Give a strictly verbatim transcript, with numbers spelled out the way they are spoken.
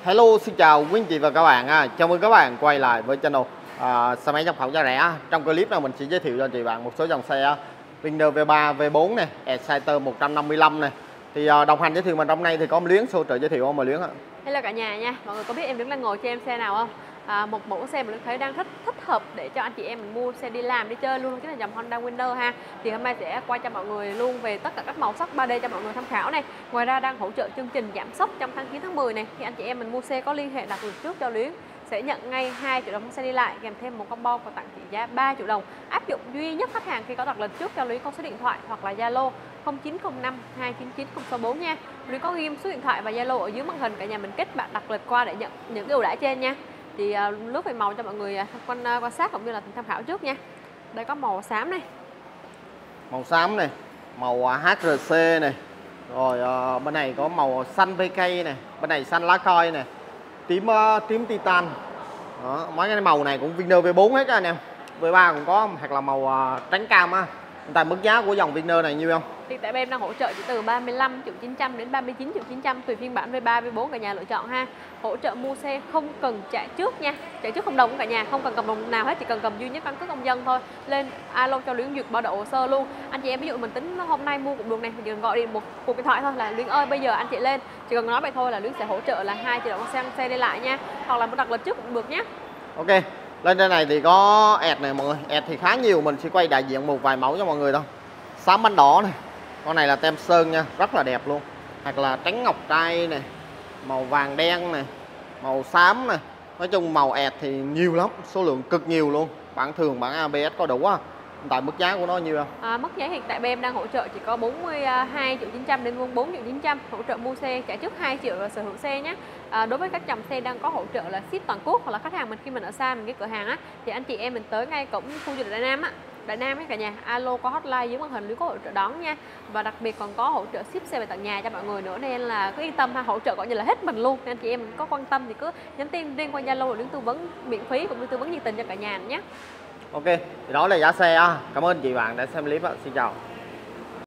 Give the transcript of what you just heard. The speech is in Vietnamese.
Hello, xin chào quý anh chị và các bạn. À, chào mừng các bạn quay lại với channel à, xe máy nhập khẩu giá rẻ. Trong clip này mình sẽ giới thiệu cho chị bạn một số dòng xe Winner V ba, V bốn này, Exciter một trăm năm mươi lăm này. Thì à, đồng hành giới thiệu mình hôm nay thì có một Luyến hỗ trợ giới thiệu không mà Luyến ạ? Hello cả nhà nha. Mọi người có biết em đứng đang ngồi trên em xe nào không? À, một mẫu xe mà Luyến thấy đang thích thích hợp để cho anh chị em mình mua xe đi làm đi chơi luôn, chính là dòng Honda Winner ha. Thì hôm nay sẽ quay cho mọi người luôn về tất cả các màu sắc ba D cho mọi người tham khảo này. Ngoài ra đang hỗ trợ chương trình giảm sốc trong tháng chín tháng mười này. Khi anh chị em mình mua xe có liên hệ đặt lịch trước cho Luyến sẽ nhận ngay hai triệu đồng xe đi lại, kèm thêm một combo và tặng trị giá ba triệu đồng. Áp dụng duy nhất khách hàng khi có đặt lịch trước cho Luyến có số điện thoại hoặc là Zalo không chín không năm hai chín chín không sáu bốn nha. Luyến có ghim số điện thoại và Zalo ở dưới màn hình, cả nhà mình kết bạn đặt lịch qua để nhận những cái ưu đãi trên nha. Thì uh, lướt về màu cho mọi người quan uh, quan sát cũng như là tham khảo trước nha. Đây có màu xám này, Màu xám này, màu hát rờ xê này. Rồi uh, bên này có màu xanh vê cây này, bên này xanh lá coi này, tím uh, tím titan. Đó, mấy cái màu này cũng Winner V bốn hết các anh em. V ba cũng có, hoặc là màu uh, trắng cam á. Tại mức giá của dòng Winner này nhiêu không? thì tại em đang hỗ trợ chỉ từ ba mươi lăm triệu chín trăm đến ba mươi chín triệu chín trăm tùy phiên bản V ba, V bốn cả nhà lựa chọn ha. Hỗ trợ mua xe không cần trả trước nha, trả trước không đồng của cả nhà, không cần cầm đồng nào hết, chỉ cần cầm duy nhất căn cước công dân thôi. Lên alo cho Luyến duyệt bao đậu hồ sơ luôn. Anh chị em ví dụ mình tính hôm nay mua cũng được này, chỉ cần gọi điện một cuộc điện thoại thôi là Luyến ơi bây giờ anh chị lên, chỉ cần nói vậy thôi là Luyến sẽ hỗ trợ là hai triệu đồng sang xe đi lại nha, hoặc là muốn đặt lịch trước cũng được nhé. Ok, lên trên này thì có ẹt này mọi người, ẹt thì khá nhiều, mình sẽ quay đại diện một vài mẫu cho mọi người thôi. Xám bánh đỏ này, con này là tem sơn nha, rất là đẹp luôn. Hoặc là trắng ngọc trai này, màu vàng đen này, màu xám này. Nói chung màu ẹt thì nhiều lắm, số lượng cực nhiều luôn. Bản thường, bản a bê ét có đủ á. Tại mức giá của nó nhiêu không? À, mức giá hiện tại bên em đang hỗ trợ chỉ có bốn mươi hai triệu chín trăm đến bốn triệu chín trăm, hỗ trợ mua xe trả trước hai triệu và sở hữu xe nhé. À, đối với các dòng xe đang có hỗ trợ là ship toàn quốc, hoặc là khách hàng mình khi mình ở xa mình cái cửa hàng á, thì anh chị em mình tới ngay cổng khu du lịch Đại Nam á, Đại Nam ấy cả nhà, alo có hotline dưới màn hình Luyến có hỗ trợ đón nha. Và đặc biệt còn có hỗ trợ ship xe về tận nhà cho mọi người nữa, nên là cứ yên tâm ha, hỗ trợ gọi như là hết mình luôn. Nên anh chị em có quan tâm thì cứ nhắn tin liên qua Zalo để Luyến tư vấn miễn phí cũng như tư vấn nhiệt tình cho cả nhà nhé. Ok, thì đó là giá xe á. Cảm ơn chị bạn đã xem clip ạ. Xin chào.